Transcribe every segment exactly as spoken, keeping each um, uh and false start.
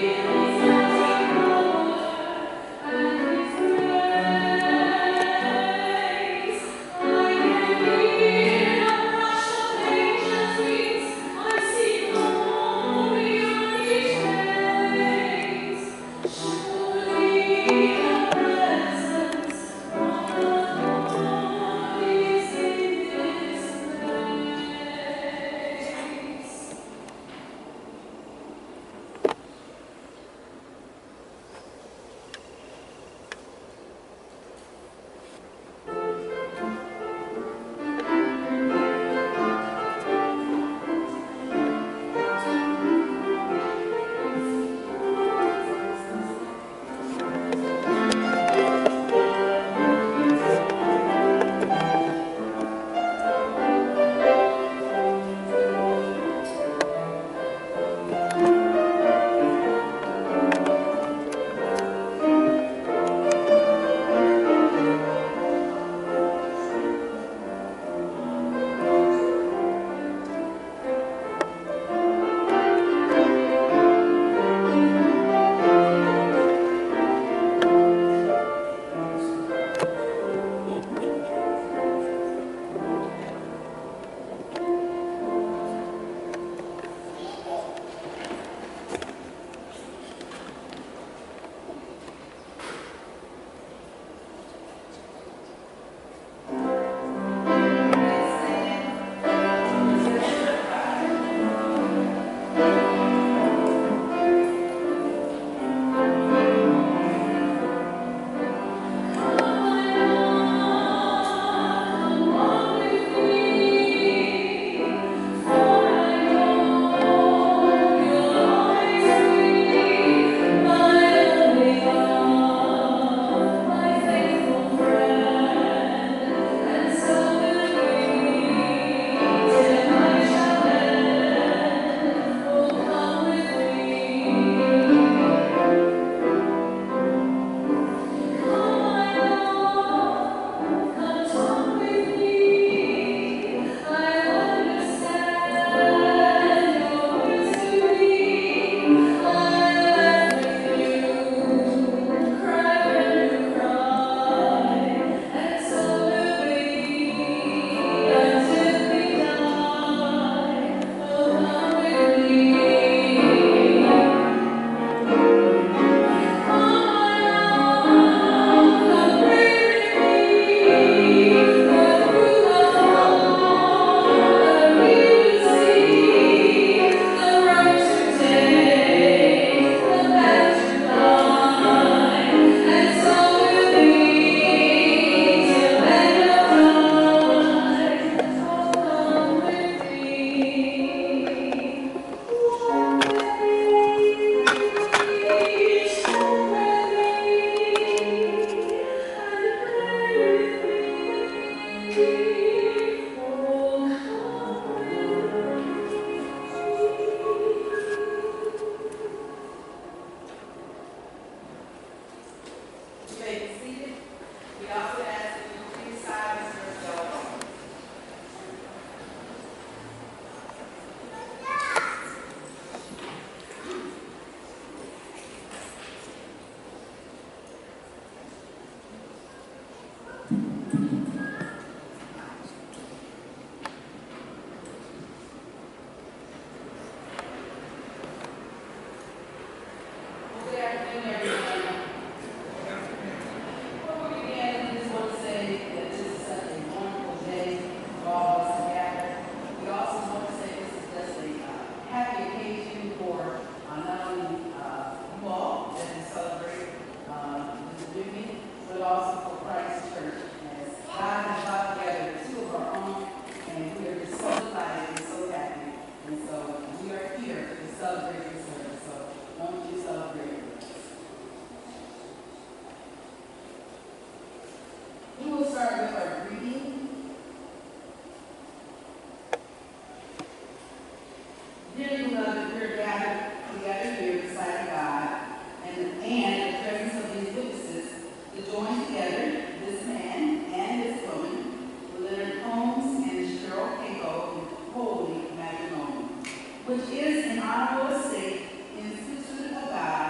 Which is an honorable estate instituted of God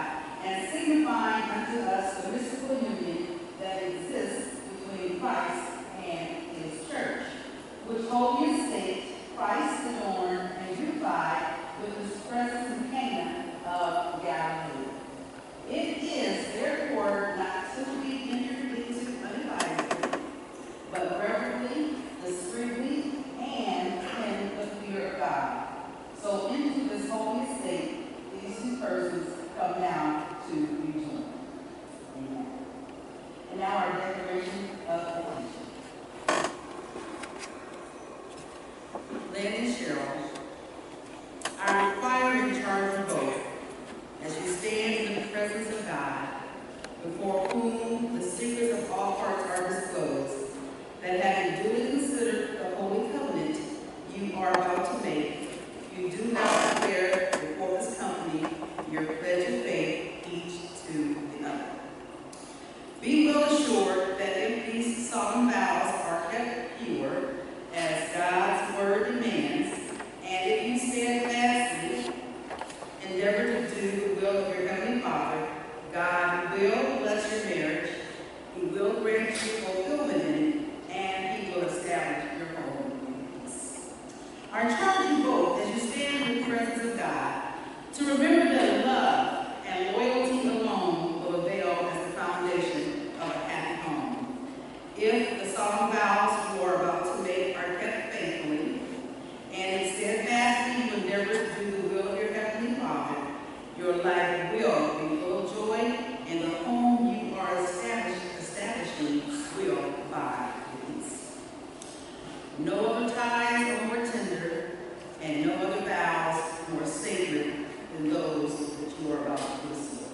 and signifying unto us the mystical union that exists between Christ and his church, which holy estate Christ adorned and unified with his presence in Cana of Galilee. It is therefore not to be entered into unadvisedly, but reverently, discreetly, and in the fear of God. So into this holy estate, these two persons come now to be joined. Amen. And now our declaration of allegiance. Lady Cheryl, I require and charge you both, as you stand in the presence of God, before whom the secrets of all hearts are disclosed, that having duly considered the holy covenant you are about to make, you do now declare before this company your pledge of faith each to the other. Be well assured that if these solemn vows are kept pure, as God's word demands, and if you steadfastly endeavor to do the will of your heavenly Father, God will bless your marriage, he will grant you fulfillment in it, and he will establish your home in peace. I charge you both, as you stand in the presence of God, to remember that love and loyalty alone will avail as the foundation of a happy home. If the solemn vows you are about to make are kept faithfully, and steadfastly you endeavor to do the will of your heavenly Father, your life will be full of joy, and the home you are established, establishing will abide in peace. No other ties are more tender, and no other vows more sacred than those that you are about to receive.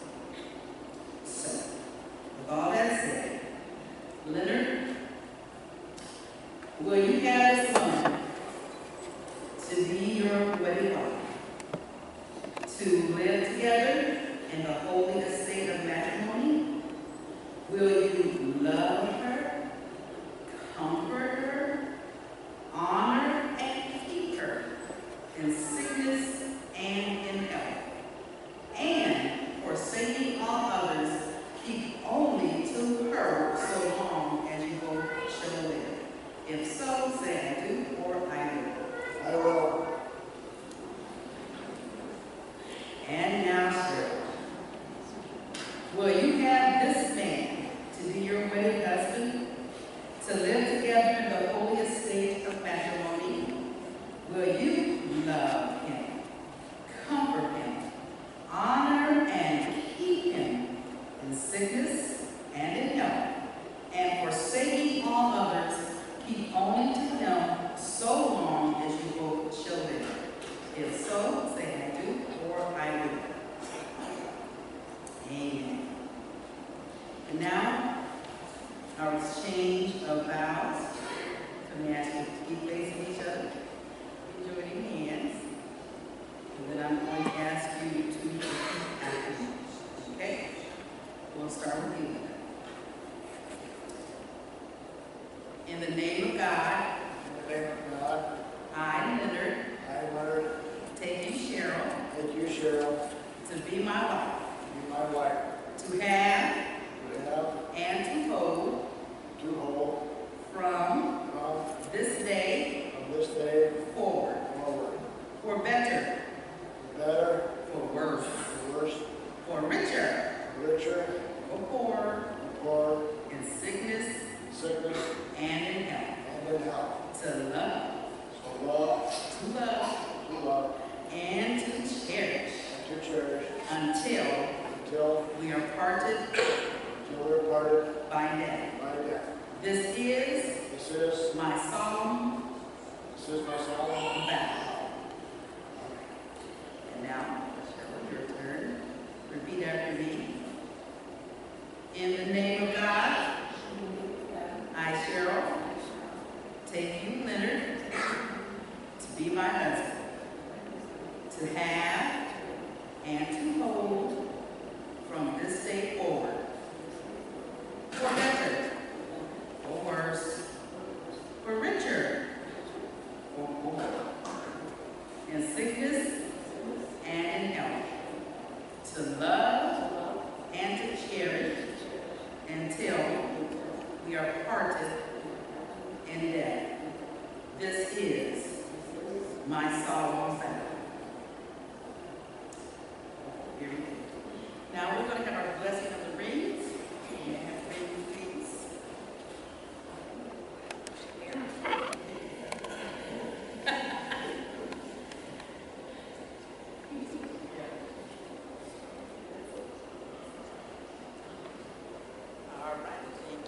So, with all that said, Leonard, will you have this woman to be your wedding wife, to live together in the holy estate of matrimony? Will you love her, comfort her, honor and keep her in sickness and in health, and forsaking all others, keep only to her so long as you both shall live? If so, say I do or I will. I will. And now, Cheryl, will you have this man to be your wedded husband, to live together in the holy estate of matrimony? Will you love him, comfort him, honor and keep him in sickness and in health, and forsaking all others, keep only to him so long as you both shall live? If so, say I do or I will. Amen. And now, our exchange of vows. Let me ask you to keep facing each other, joining hands, and then I'm going to ask you to repeat after me. Okay? We'll start with you. In the name of God, In the name of God, I, Leonard, I, Leonard, take you, Cheryl, take you, Cheryl, to be my wife, be my wife, to have to have, and to hold to hold, from from this day from this day forward, forward, for better, for better, for worse, for worse, for richer, for richer, for poorer, for poor, in sickness sickness, and in health, and in health. to love, So love, to love, to love, and to cherish and to cherish, until until, we are parted until we're parted by death. by death. This is This is, my solemn this is my solemn vow. And now, Cheryl, your turn. Repeat after me. In the name of God, I, Cheryl, take you, Leonard, to be my husband, to have and to hold from this day forward, for better or worse, for richer or poor, in sickness and in health, to love are parted in death. This is my solemn vow. Here we go. Now we're going to have our blessing of the rings. You may have the rings, please. All right.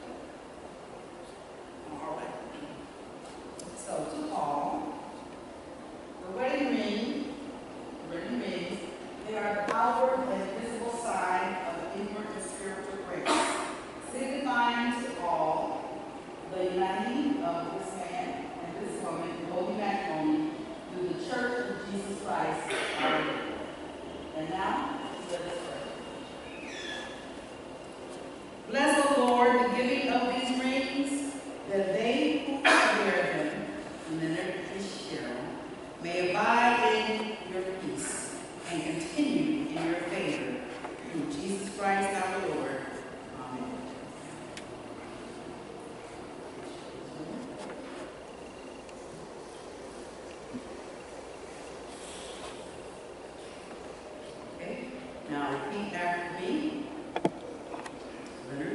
All right. So to Paul, the wedding ring, wedding rings, they are the outward and visible sign of the inward and spiritual grace, signifying to all the uniting of this man and this woman in holy matrimony through the church of Jesus Christ, our Lord. And now, let us pray. Bless, O Lord, the giving of these rings, that they who wear them, and then there is Cheryl, may abide in your peace and continue in your favor. Through Jesus Christ our Lord. Amen. Okay, now repeat after me. Leonard.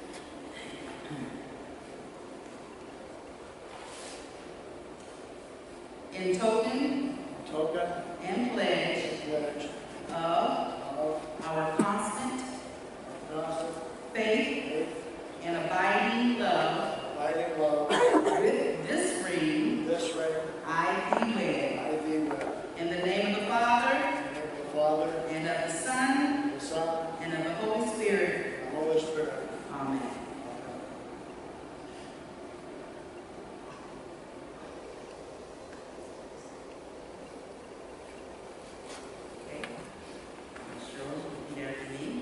In token Token and pledge pledge of of our constant constant faith faith, and abiding love, abiding love, with this ring this ring I thee wed. I thee with. In the name of the Father, In the name of the Father, and of the Son, the Son, and of the Holy Spirit. and the Holy Spirit. Amen. Okay. Cheryl, repeat after me.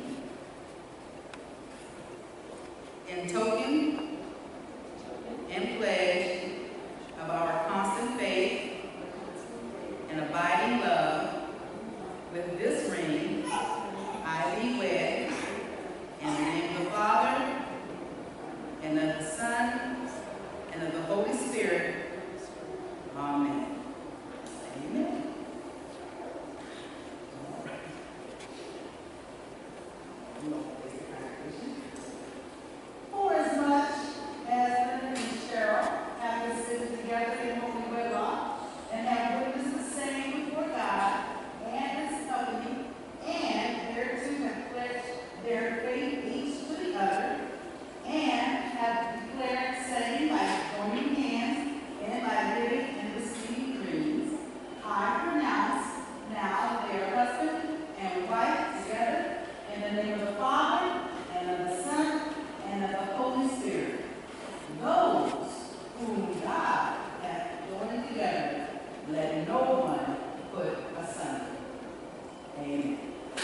In token and pledge of our constant faith and abiding love, with this ring I thee wed. In the name of the Father, and of the Son, and of the Holy Spirit. Amen. Amen. For as much as Leonard and Cheryl have been sitting together in holy wedlock and have witnessed the same before God and His company, and thereto have pledged their faith each to the other, and have declared saying by joining hands and by giving and receiving rings, I pronounce now they are husband and wife together in the name of the Father, and of the Son, and of the Holy Spirit. Those whom God hath joined together, let no one put asunder. Amen.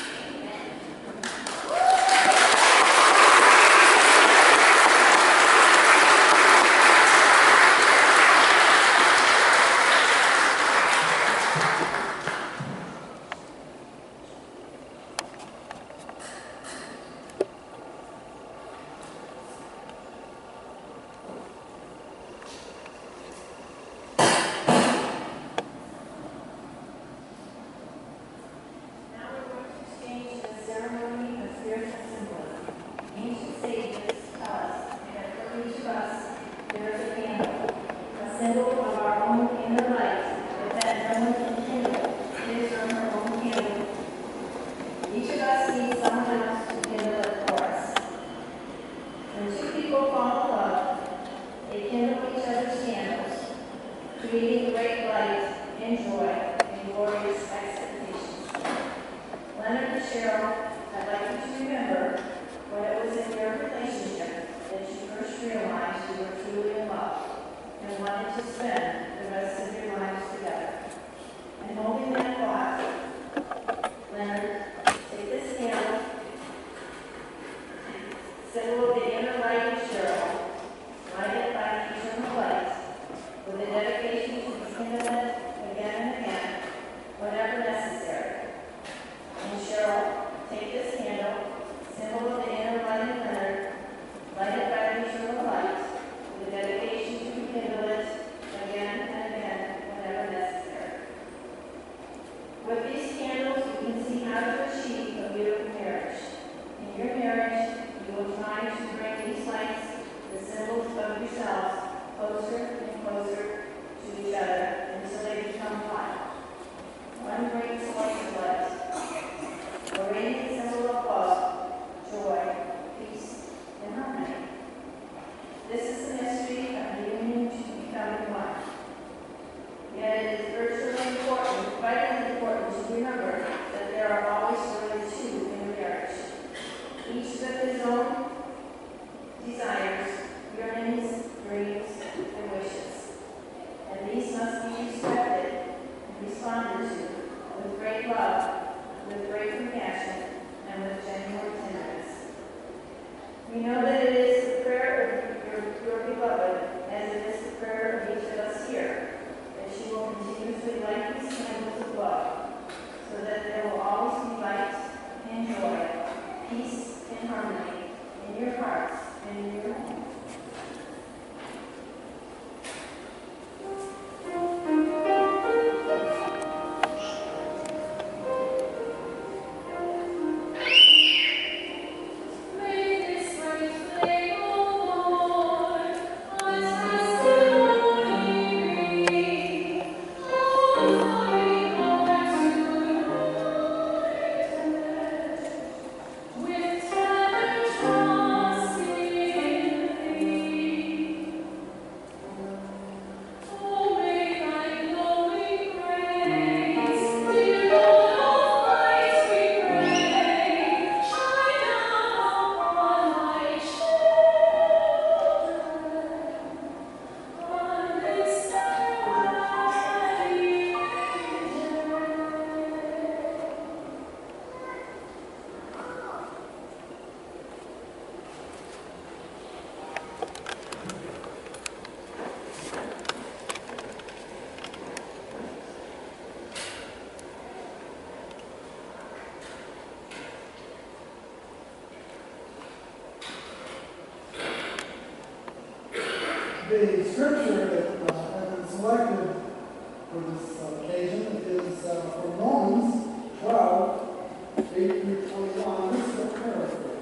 Now we're going to exchange the ceremony of spiritual symbolism. Ancient sages tell us that for each of us there is a candle, a symbol of our own inner light, but that no one can kindle his or her own candle. Each of us needs someone else to kindle it for us. When two people fall in love, they kindle each other's candles, creating great light and joy and glorious expectations. Leonard and Cheryl, I'd like you to remember when it was in your relationship that you first realized you were truly in love and wanted to spend the rest of your lives together. And holding that thought, Leonard, take this candle, symbol of the inner light of Cheryl, light it by the eternal light, with a dedication to kindle it again and again, whenever necessary. And Cheryl, take this candle, symbol of the inner light of Leonard, light it by the eternal light, closer and closer to each other until they become one. One great source of light, a radiant symbol of love, joy, peace, and harmony. This is the mystery of the union to becoming one. Yet it is virtually important, vitally important to remember that there are always really two in a marriage, each with his own desires, yearnings, dreams, and wishes. And these must be respected and responded to with great love, with great compassion, and with genuine tenderness. We know that it is the prayer of your, your beloved, as it is the prayer of each of us here, that she will continuously light these candles of love, so that there will always be light and joy, peace and harmony in your hearts and in your homes. The scripture that uh, has been selected for this uh, occasion is uh, from Romans twelve, eight through twenty-one. This is a paraphrase.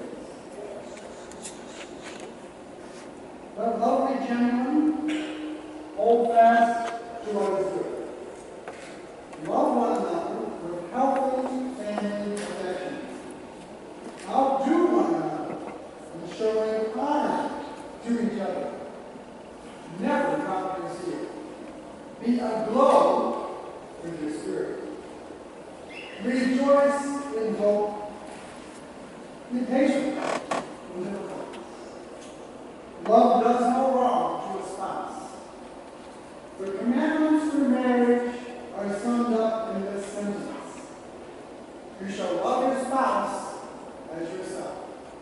But lovely gentlemen, hold fast to what is good. Love one another with healthy family affection. Outdo one another in showing honor to each other. Never drop your seal. Be aglow with your spirit. Rejoice in hope. Be patient in difficulties. Love does no wrong to a spouse. The commandments for marriage are summed up in this sentence. You shall love your spouse as yourself.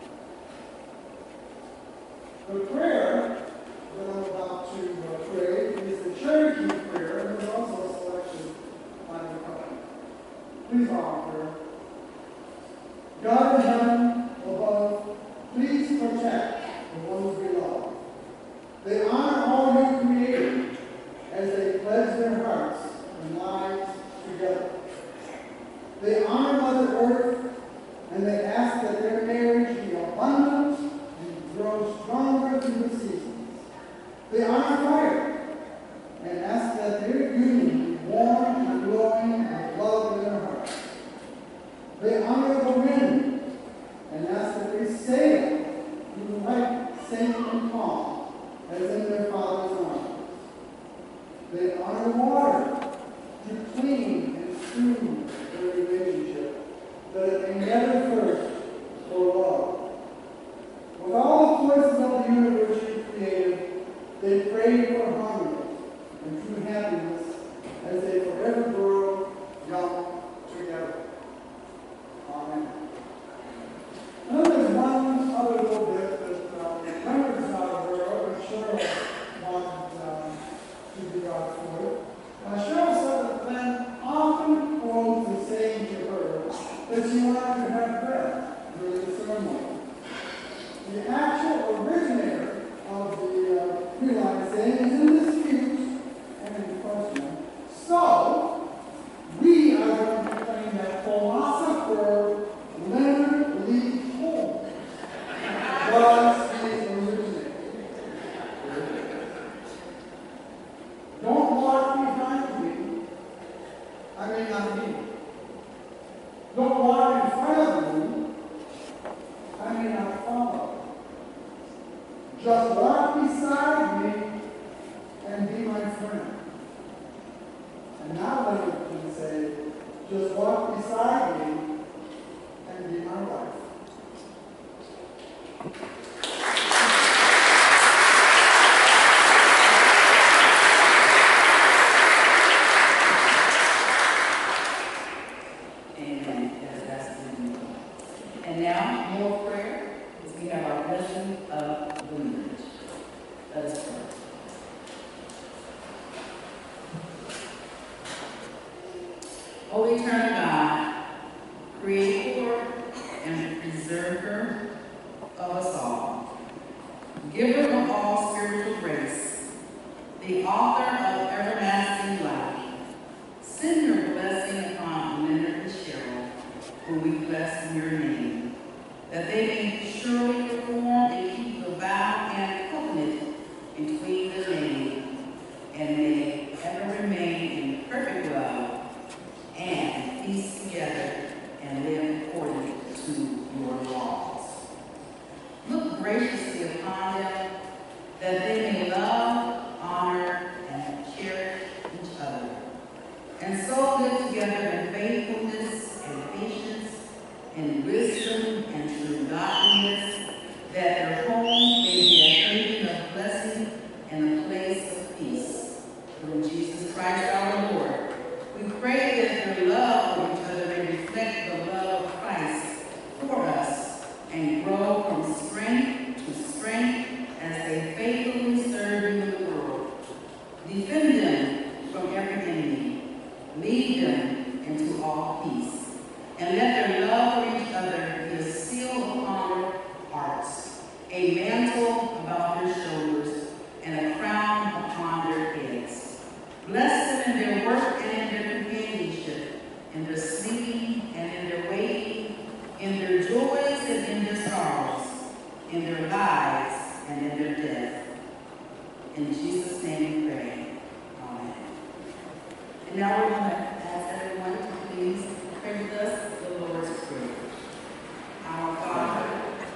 The prayer that I'm about to uh, pray is the Cherokee prayer, and there's also a selection on the cover. Please offer prayer. God in heaven above, please protect the ones we love. They honor all you created as they pledge their hearts and lives together. They honor Mother Earth, and they ask that their marriage be abundant and grow stronger through the seasons. They honor fire and ask that their union be warm and glowing with love in their hearts. They honor the wind and ask that they sail through the night safe and calm as in their Father's arms. They honor water to clean and soothe their relationship, that it may never thirst for love. With all the forces of the universe you created, they pray for harmony and true happiness as they forever grow young together. Amen. Now there's one other little bit that uh, Leonard's not aware of, but Cheryl wanted uh, to be God's word. Uh, Cheryl said that Glenn often quotes the saying to her that she wanted to have bread during the ceremony. The actual originator of the uh, realized saying is in dispute and in question. So, we are going to claim that philosopher Leonard Lee Holmes was the originator. as that's in you. And now, more prayer, as we have our blessing of the marriage. Let us pray. O eternal God, creator and preserver of us all, giver of all spiritual grace, the author of everlasting life, send your blessing upon Leonard and Cheryl, who we bless in your name, that they may surely perform and keep the vow and covenant between the name, and may ever remain in perfect love and peace together and live according to your laws. Look graciously upon them, that they may love, honor, and cherish each other, and so live together in faithfulness and patience, in wisdom and true godliness, that their home may be a haven of blessing and a place of peace. Through Jesus Christ our Lord, we pray that their love for each other may reflect the love of Christ for us and grow from strength to strength as they faithfully serve you in the world. Defend them from every enemy. Lead them into all peace. And let their love for each other be a seal upon their hearts, a mantle about their shoulders, and a crown upon their heads. Bless them in their work and in their companionship, in their sleeping and in their waking, in their joys and in their sorrows, in their lives and in their death. In Jesus' name we pray. Amen. And now we're going to ask everyone to please pray with us the Lord's Prayer. Our Father,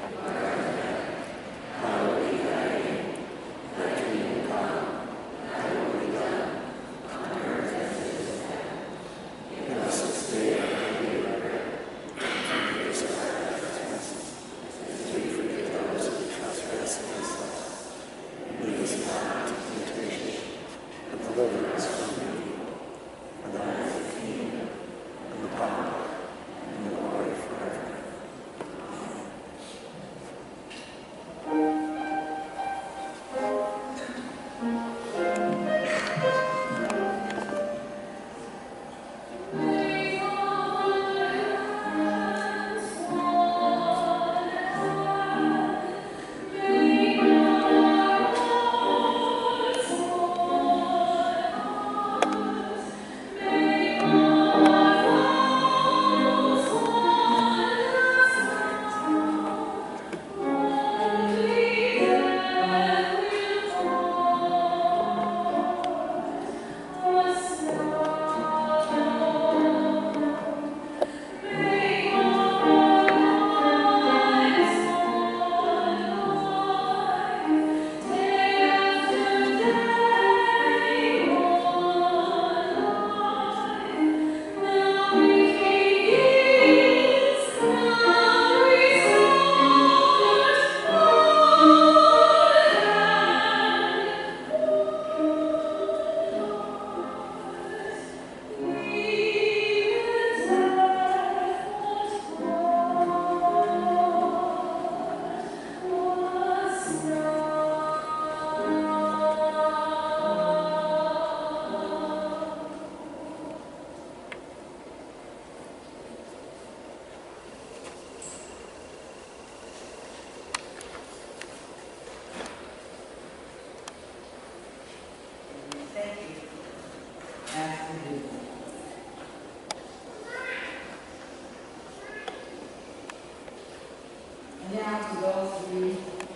now to those of you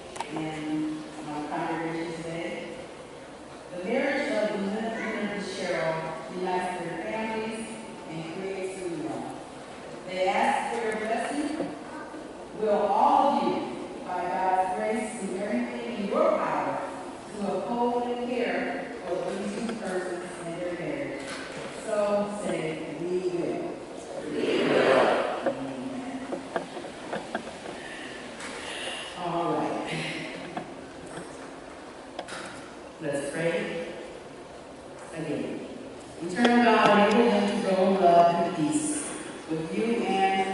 in my congregation today. The marriage of Leonard and Cheryl unites their families and creates a new one. They ask for your blessing. Will all of you, by God's grace, do everything in your power to uphold and care for these two persons and their marriage? So say, we will. We will. Amen. All right. Let's pray again. Eternal God, enable them to grow in love and peace with you and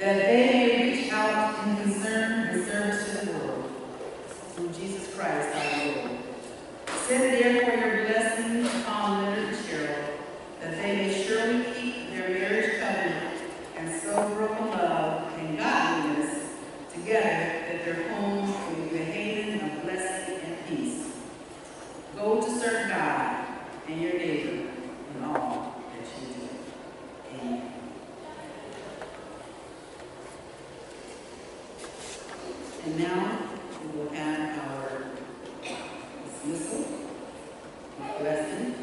that they may reach out in concern and service to the world. Through Jesus Christ our Lord. Send therefore your blessings upon Leonard and Cheryl, that they may surely keep their marriage covenant and so grow in love and godliness together, that their homes will be a haven of blessing and peace. Go to serve God and your neighbor in all that you do. Amen. And now we will have our dismissal, blessing.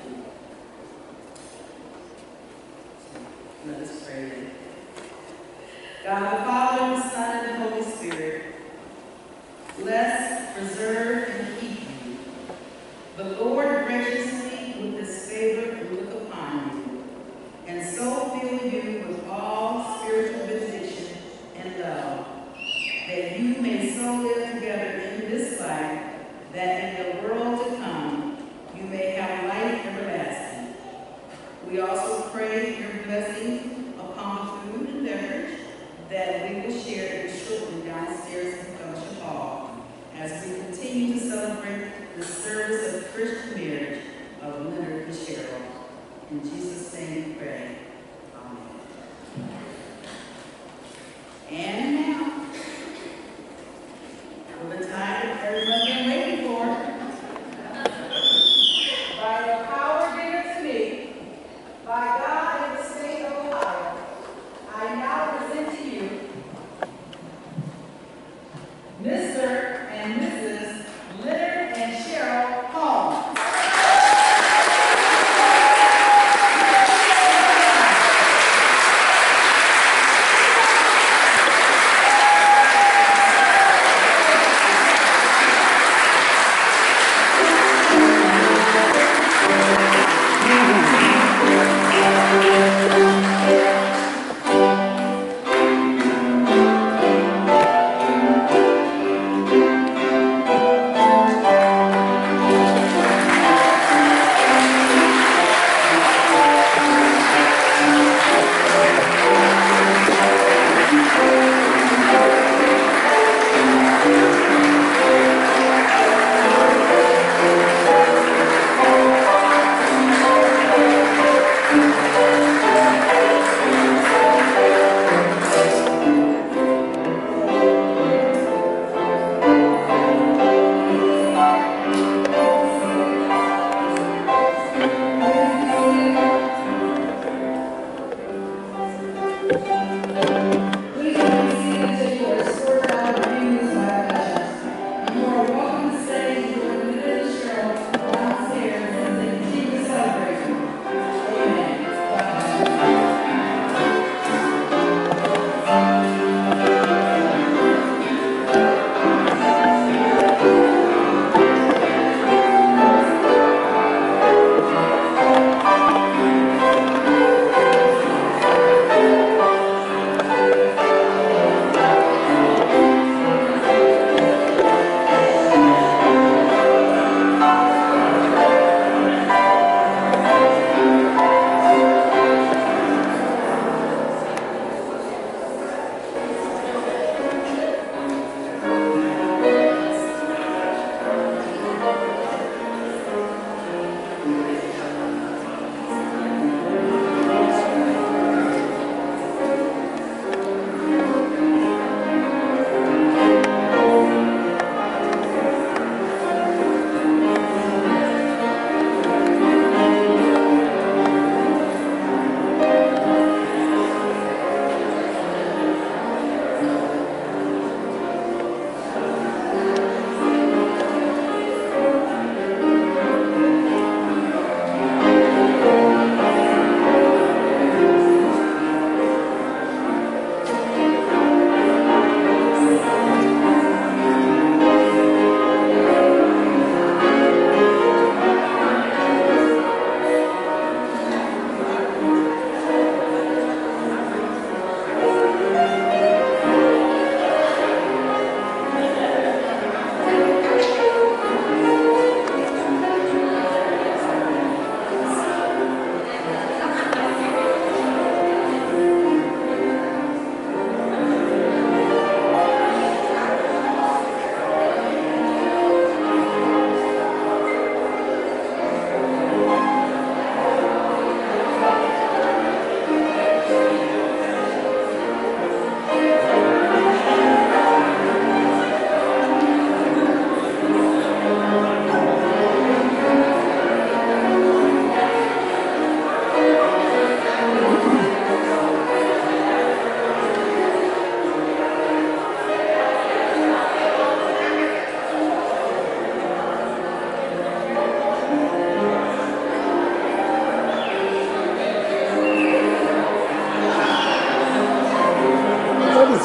Let us pray. God the Father, the Son, and the Holy Spirit, bless, preserve, and keep you. The Lord graciously with his favor look upon you, and so fill you with all spiritual benediction and love, that you may so live together in this life, that in the world to come you may have life everlasting. We also pray your blessing upon the food and beverage that we will share in shortly downstairs in Fellowship Hall, as we continue to celebrate the service of Christian marriage of Leonard and Cheryl. In Jesus' name we pray. Amen. And now, for the time everyone's been waiting for, by the power given to me, by God in the state of Ohio, I now present to you Mister and Missus Leonard and Cheryl Holmes.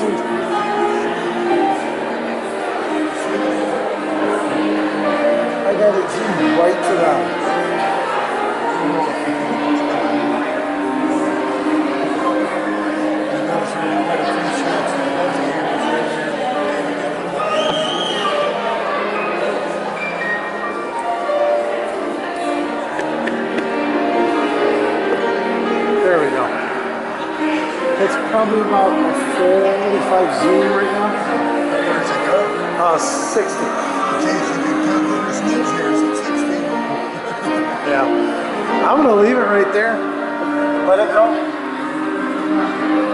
I got it zoomed right to that. There we go. It's probably about a forty-five zoom right now. Where's it go? Uh, sixty. Geez, you can count over snooze here, so sixty. Yeah. I'm gonna leave it right there. Let it go.